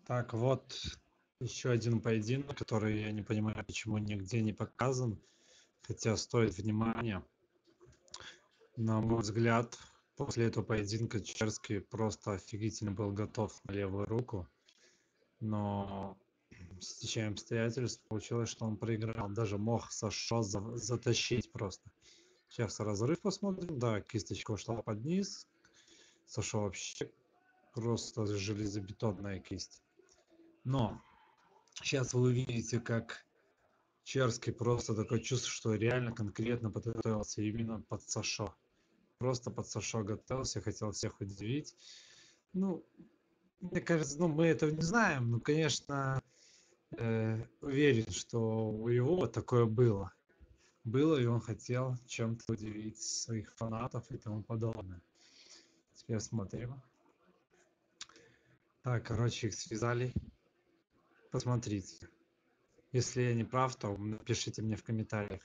Так, вот еще один поединок, который я не понимаю, почему нигде не показан, хотя стоит внимания. На мой взгляд, после этого поединка Черский просто офигительно был готов на левую руку, но с течением обстоятельств получилось, что он проиграл. Даже мог Сашо затащить просто. Сейчас разрыв посмотрим. Да, кисточка ушла под низ. Сашо вообще просто железобетонная кисть. Но сейчас вы увидите, как Черский просто такое чувство, что реально конкретно подготовился именно под Сашо. Просто под Сашо готовился, хотел всех удивить. Ну, мне кажется, ну, мы этого не знаем, но, конечно, уверен, что у его такое было. Было, и он хотел чем-то удивить своих фанатов и тому подобное. Теперь смотрим. Так, короче, их связали. Посмотрите. Если я не прав, то напишите мне в комментариях.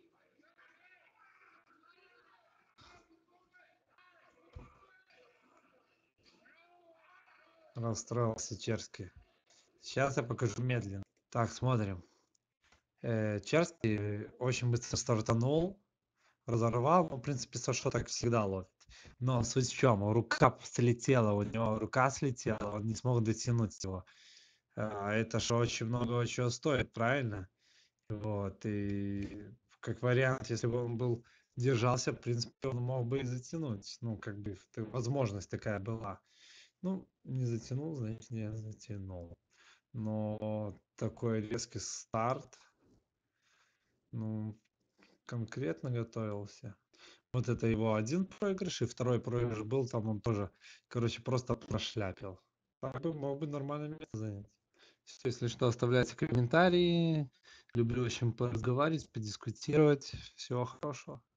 Расстроился Черский. Сейчас я покажу медленно. Так, смотрим. Черский очень быстро стартанул, разорвал. Ну, в принципе, Сашо так всегда ловит. Но суть в чем? Рука слетела, у него рука слетела, он не смог дотянуть его. А это же очень много чего стоит, правильно? Вот, и как вариант, если бы он был держался, в принципе, он мог бы и затянуть. Ну, как бы возможность такая была. Ну, не затянул, значит, не затянул. Но такой резкий старт, ну, конкретно готовился. Вот это его один проигрыш, и второй проигрыш был, там он тоже, короче, просто прошляпил. Так бы мог бы нормальное место занять. Всё, если что, оставляйте комментарии. Люблю очень поразговаривать, подискутировать. Всего хорошего.